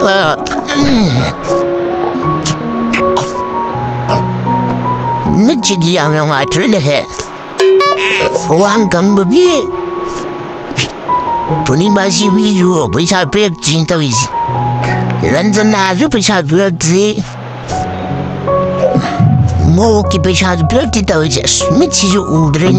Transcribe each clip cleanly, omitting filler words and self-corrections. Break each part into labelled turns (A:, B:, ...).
A: Nchini yang atrele hai. Wang kam bi. Tuni masih video bisa pek cinta isi. Ranjan nazu bisa pek zi. Mau ki bisa pek cinta isi. Nchini ju udren.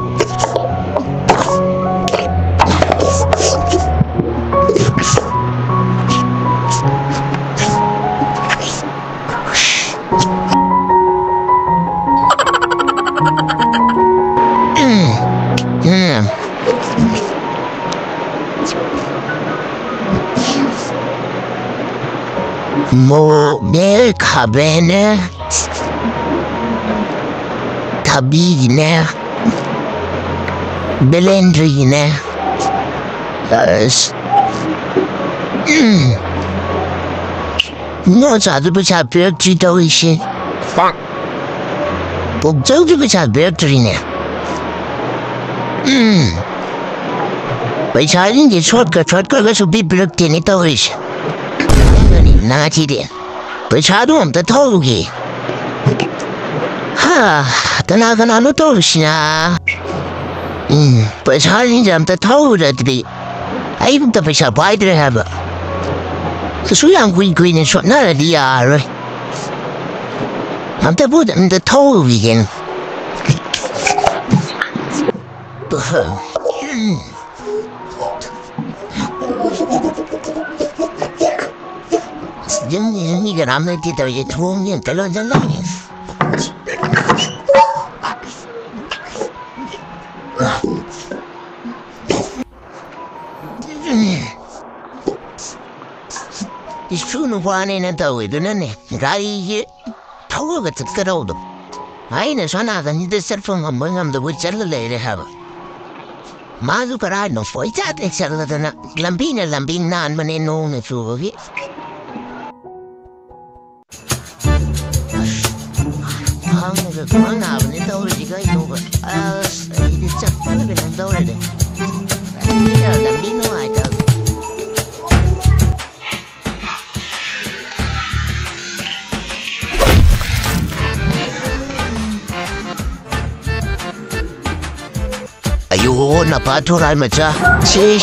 A: Mo ne kabene tabi ne belendri ne我咋都不想别知道一些，我早就不想别知呢。为啥人家说个是比别人点的多一些？拿起点，为啥都我们的头给？哈，等那个那路东西啊？为啥人家的头在这里？哎，不得不想白的还不？这虽然贵呢，说那里啊了，俺们不得的头一点，不好，你给他们的都是土人，得了人浪人。你说的话呢？那都会的呢，家里头个这个肉的，哎，那说那个你的身份我们俺们都会真的来的哈吧？马祖个人弄回家的吃了的呢，冷冰难么呢弄的做个。那个光哪不能兜着几个用个，你这不能兜着的，你要冷冰弄来的。哎呦，那把头来么子？是。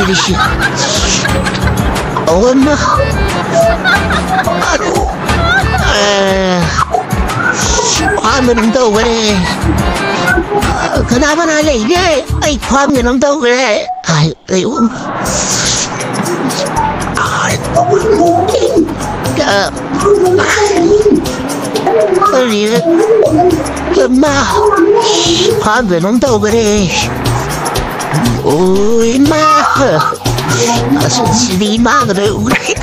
A: 哦妈！Nung đâu vậy? Kenapa nak lagi ni? Ay, kuam ni nung đâu vậy? Ay, ma, kuam ni nung đâu vậy? Ôi ma, xử lý ma cái đấy.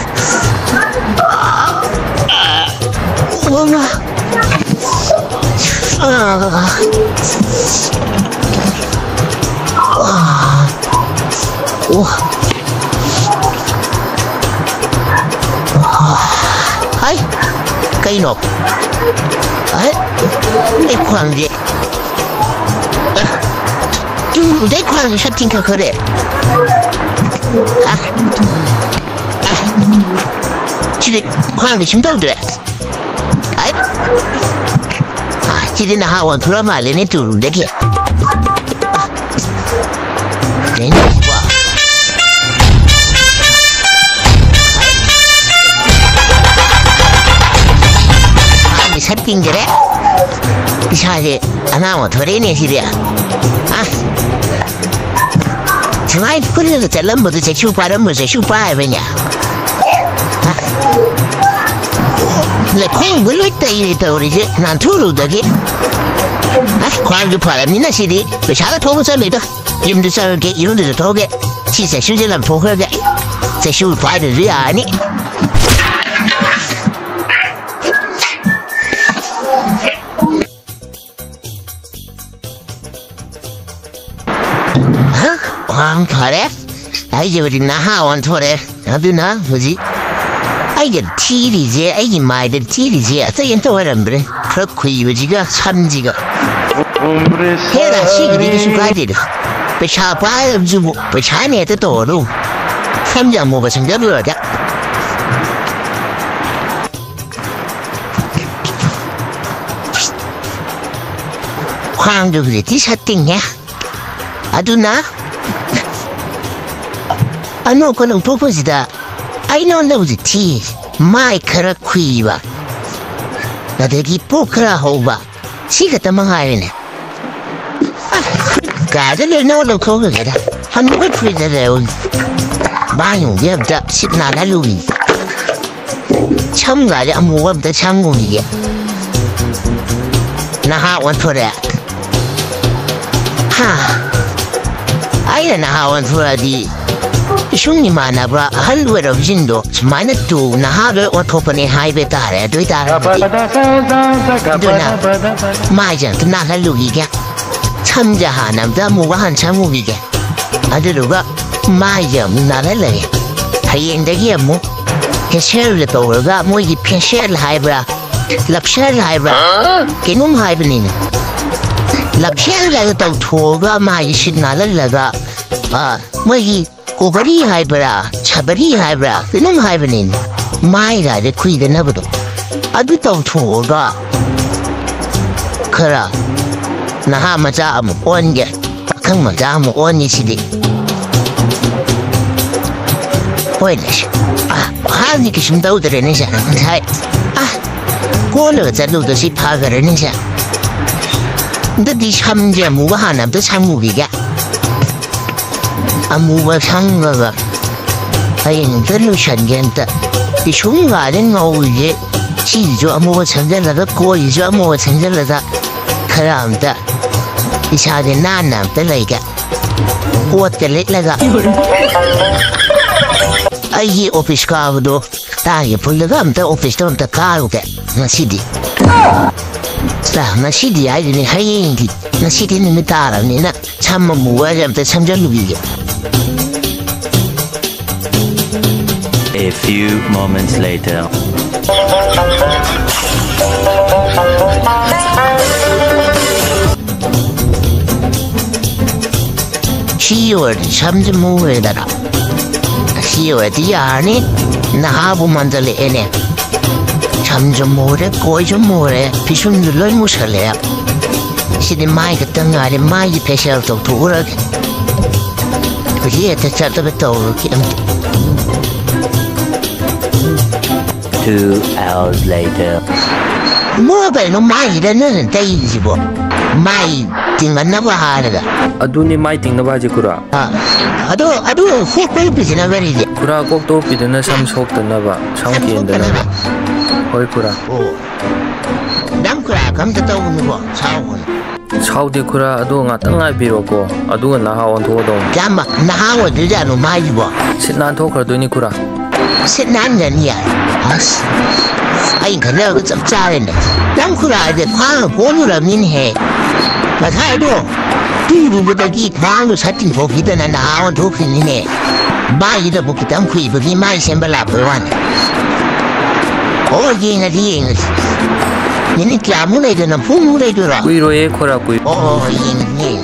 A: Ôi ma. Hai, cây nộp. Đấy, cái khoảng gì? Đấy khoảng sao tin khờ đấy? Chỉ để khoảng thì chúng đâu được? Đấy. Jadi nak awak tu ramai ni tu lagi. Ini apa? Ini setting je deh. Bisa je, anak awak tu ni sih dia. Selain pun ada dalam betul saya cuba ni. Lekong boleh tahu itu orang nanti turun lagi. Kuang tu pada ni nasi di, bercara tahu macam itu. Yang tu saya ke, yang tu tahu ke, si saya sudah dalam pokok ke, saya sudah pada dia ni. Kuang thore, aje beri naha orang thore, aduh nah, huji. 아이게 티리지, 아이게 마이들 티리지. 저기 또 그래. 그렇고 이거지가 참지가. 해라 시그리 수가지를. 배차봐야 주고 배차네 또 도로. 삼장 뭐 생각을 하자. 광도 그랬지 샀띵냐 아두나 아노 그는 프로포즈다 아이노 너우지 마이크라 퀴바 나대기 포크라 호바 시가다 망하이네 가들을 넣으러 거기다 한국을 프리드레오 마용 예브다 시나라 루비 참가리 아무것도 참고이게 나하 원토래 하 아이는 나하 원토라디 슝니 마나브라 할루에로 진도 마이너 두 나하를 원토퍼네 하이베 따래 되다 누나 마이전 나가 루기게 참자하남다 무한 참우기게 아들루가 마이전 나랄래 하이엔데기에 뭐 해셔를 떠오르가 뭐이 편셔를 하이브라 랍셔를 하이브라 개놈 하이브니는 랍셔를 떠오르가 마이 신나랄라가 뭐이 고거리 하이브라 차버리 하이브라 개놈 하이브니는 마이라를 구이되나보도 아주 떠오르가 그라 나하 마자 아무 온게 큰 마자 아무 온이시디 보이네시 하니 기심다 우드레니샤 하이 고르 자루도시 파가르니샤 근데 참제 무가 하나도 참무기가 아무가 상가가 아yin 들루션겐다 이 흉가는 오우지 지주 아무가 전달하다 고이주 아무가 전달하다 그람다 이 사대 나남다 레이가 꽃들레가 아이 오피스 가고도 다이 불러감다 오피스 좀 가고게 나시디 자 나시디 아이니 하이인기 나시디는 따라니나 참모 무와점때 참절루기게
B: A few moments later.
A: 시월 참무에다라 시월 디아니 나하부 만들래 에네 참무에 고이좀무에 비순들을 무설래야 시디 마이가 땅아리 마이 패셔도 도르게 그게 대차도 떠오르게
B: 2 hours later.
A: 뭐가 너 마이라는 데이지고 마이 띵안나고 하르가
C: 아두니 마이 띵나바지 쿠라
A: 아도 혹벌 비지나 버리지
C: 쿠라 꼭도 비드나 삼 속드나바 참기인데나바 호이 쿠라
A: 남쿠라 감도 떠오는 거 사오군
C: 차우디 쿠라 아두 nga땅아 비로고 아두가 나하원 도동
A: 잠마 나하고 들자노 마이고
C: 신난 토크르도니 쿠라
A: 신난년이야 아스 아이 그래가 좀 짜는데 남쿠라 이제 광을 보느라민 해 나타도 비부보다 이 광을 사진 보기더나 나하고 도크니네 마이도 보기 담쿠이 보기 마이 셈발라 보완 어기나 리잉 얘네 까무레드나 풍무레드라
C: 꾸이로에 코라 꾸이
A: 이잉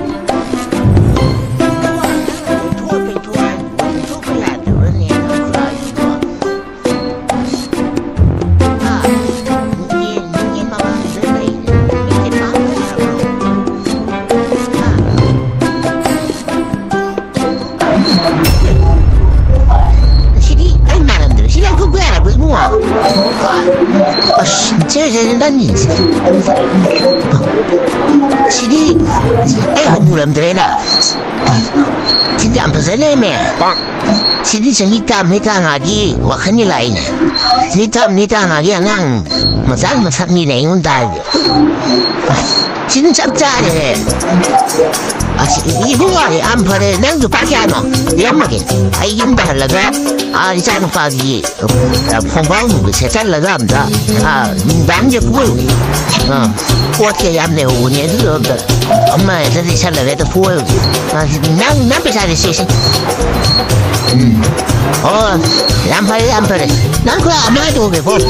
A: 난 시디 에이 무람들이나 진짜 안 벗어내매 시디 정이 땀이 당하기 와칸이 라이네 시디 땀이 당하기 그냥 마삭마삭이 내용다 진짜 짭짤해 이거가 안 버려 냉도 밖에 안 와 연막이 이긴다 하려가 이 짜는 빠기 콩방은 그 세잘라가 합니다 남자 구워요 꽃게 얌내 오니에도 없다 엄마 애들이 살라가 구워요 남배 잘했어 람파리 난 그거 아마도 오게 보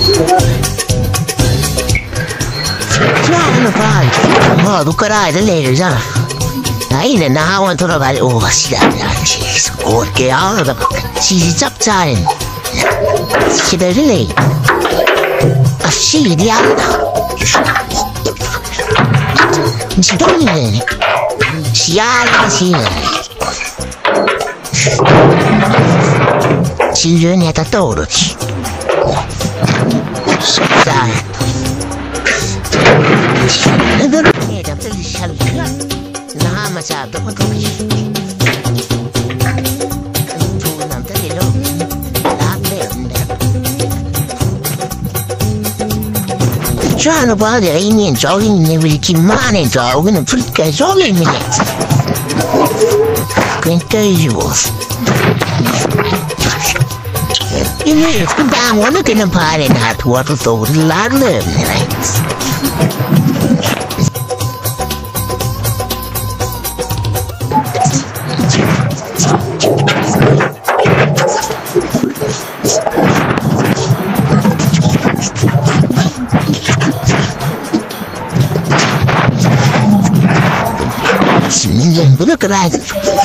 A: 좋아하는 봐 누가라 애들 내리잖아 나이는 나하고 돌아가지고 시다 꽃게 아우가 시지 짭짤해 시대를 시리야 지동이네. 시야라시. 지연에다 떠오르지. 자. 너는 내가 들리샬까? 나만 잡도 못하지. 좋은 남자들로 나한테 Giano padre e niente, giochi ne vedi chi mane giochi, non fricca giochi mi niente. Quinto io. E noi ascoltiamo che non pare da tua tutto l'arle. Look at that.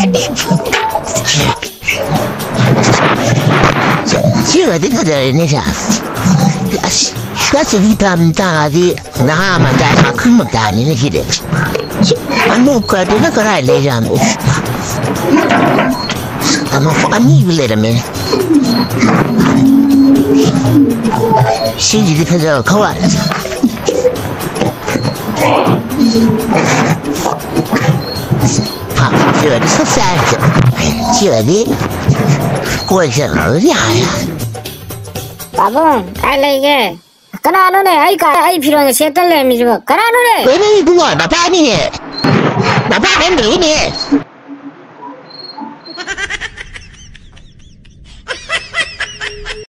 A: Chưa đến thời điểm này sao? Các sự vi phạm ta thì na mà ta mà không một ta như thế đấy. Anh muốn cái đó cái này lấy ra một. Anh nghĩ về làm gì? Xin gì thì giờ không ạ. Chưa đi sắp xa chưa đi quay trở ở nhà
D: 바보 알레게 그나노네 아이가 아이 필요한 게 셋달래 미지고 그나노네
A: 왜 이거 나 빠니네 나 빠는 게